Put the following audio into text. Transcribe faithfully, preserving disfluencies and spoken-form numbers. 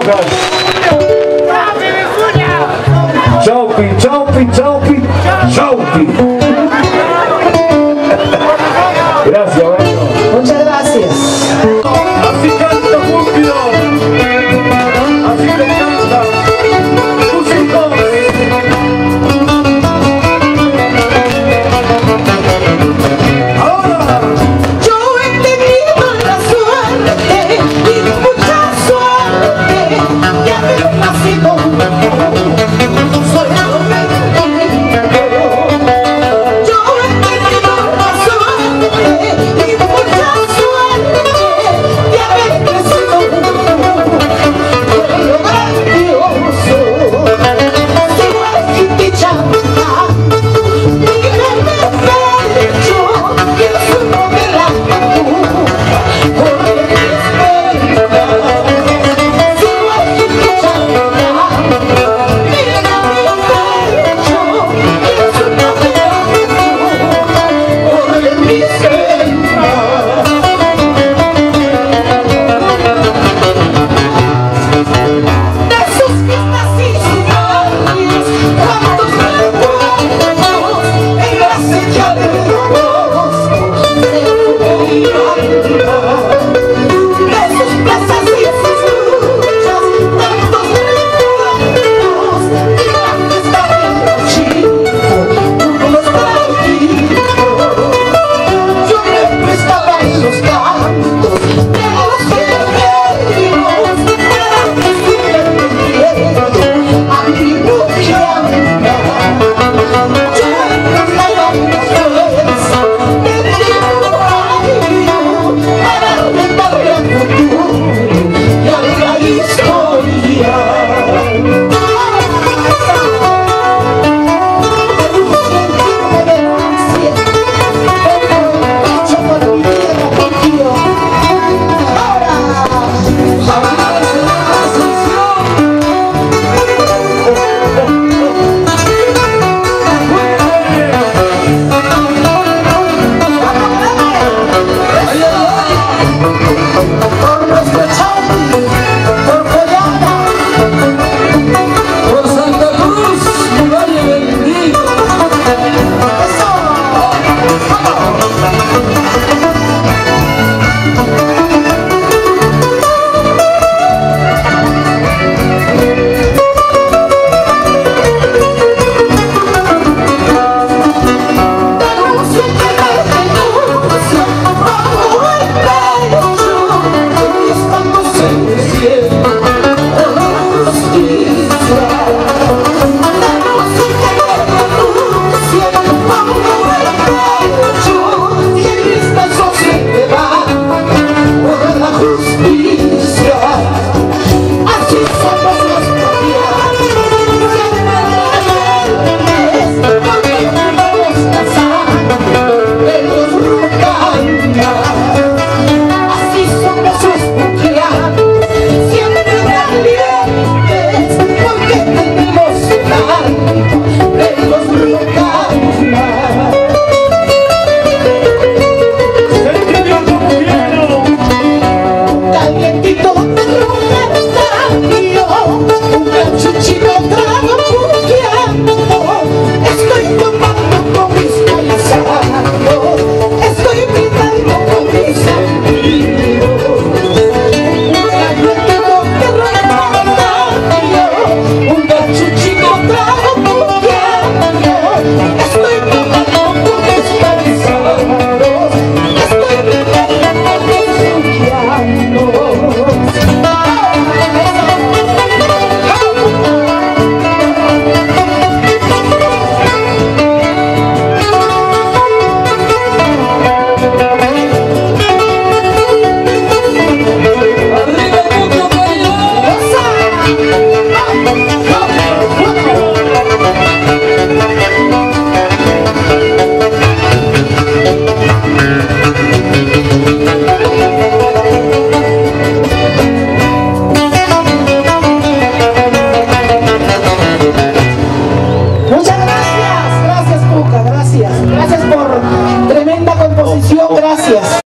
Lucas. Chaupi, Chaupi, Chaupi, Chaupi. Gracias, bueno. Muchas gracias. Así canta Cúpido. Así te canta. Tus hijos. Ahora. Yo he tenido la suerte y mucha suerte de haber nacido. Soy hombre. Yo he tenido la suerte y mucha suerte de haber crecido. Pero grandioso, si no es chiquichanta, mi grande pecho, que es un modelato, por el respeto. Si no es chiquichanta, mi grande pecho, que es un modelato, por el respeto. De sus fiestas y sus bailes, cuantos recuerdos en la acecha de robos se podían dar. De sus plazas y sus luchas, tantos recuerdos en la fiesta de los chicos, con los bailitos. Yo me prestaba en los cantos de los guerreros para que estuvieran a mi buqueanda. Yo me prestaba en la fuerza de mi rayo para orientarle al futuro y a la historia. Por nuestro Chaupi, por Collada, Por Santa Cruz, Valle bendito. eso, denuncio que me denuncio, bajo el pecho, y estamos en el cielo, por la justicia. Denuncio que me denuncio, bajo el pecho, y en esta sociedad, por la justicia. Así somos los coreanos, siempre rebeldes, porque tenemos la sangre de los rucanas. Así somos los coreanos, siempre valientes, porque tenemos la sangre de los rucanas. Sentimiento cubierto. Calientito de romper un cachuchito trago puqueando. Estoy tomando con mis paisanos, estoy brindando con mis amigos. Calientito de romper un cachuchito trago puqueando. Estoy tomando con mis paisanos, estoy brindando con mis Gracias por tremenda composición, gracias.